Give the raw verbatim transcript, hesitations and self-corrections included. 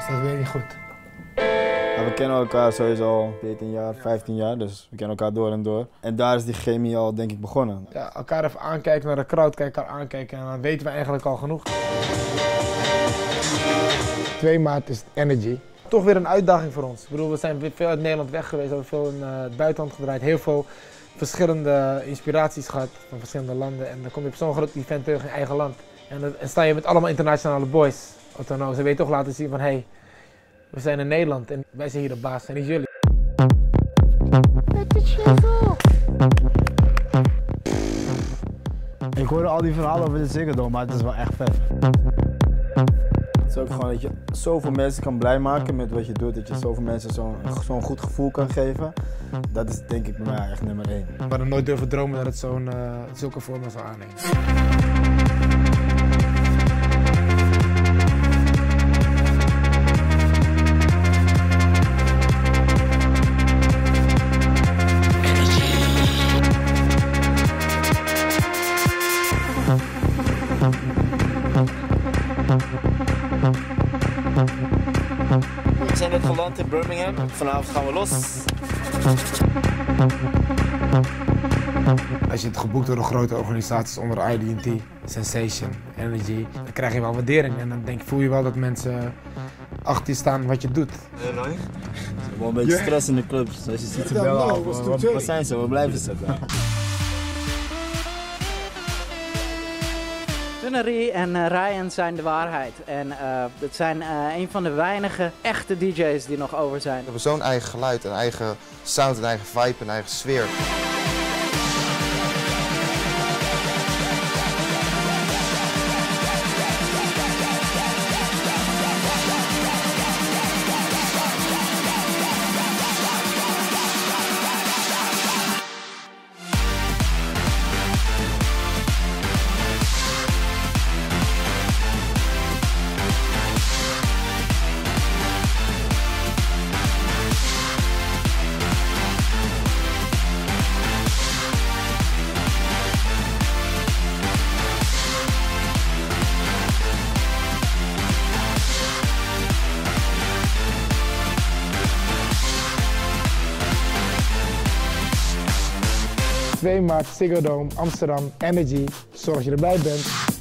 dat weet ik niet goed. Ja, we kennen elkaar sowieso al veertien jaar, vijftien jaar, dus we kennen elkaar door en door. En daar is die chemie al, denk ik, begonnen. Ja, elkaar even aankijken, naar de crowd kijken, elkaar aankijken en dan weten we eigenlijk al genoeg. twee maart is Energy. Toch weer een uitdaging voor ons. Ik bedoel, we zijn veel uit Nederland weg geweest, we hebben veel in uh, het buitenland gedraaid, heel veel verschillende inspiraties gehad van verschillende landen. En dan kom je op zo'n groot event terug in eigen land. En dan sta je met allemaal internationale boys. Autonoom. Ze weten toch laten zien van, hé, hey, we zijn in Nederland en wij zijn hier de baas en niet jullie. Ik hoorde al die verhalen over de Ziggo Dome, maar het is wel echt vet. Het is ook gewoon dat je zoveel mensen kan blij maken met wat je doet, dat je zoveel mensen zo'n zo'n goed gevoel kan geven. Dat is denk ik bij mij echt nummer één. We hadden nooit durven dromen dat het zo'n uh, zulke vormen zou aannemen. We zijn net geland in Birmingham. Vanavond gaan we los. Als je het geboekt door de grote organisaties onder I D and T, Sensation, Energy, dan krijg je wel waardering en dan denk, voel je wel dat mensen achter je staan wat je doet. Heel mooi. Wel een beetje stress in de club, zoals je ziet ze bellen af. Waar zijn ze? Waar blijven ze? Tunnery en uh, Ryan zijn de waarheid. En uh, het zijn uh, een van de weinige echte D J's die nog over zijn. We hebben zo'n eigen geluid, een eigen sound, een eigen vibe, een eigen sfeer. twee maart Ziggo Dome, Amsterdam, Energy. Zorg dat je erbij bent.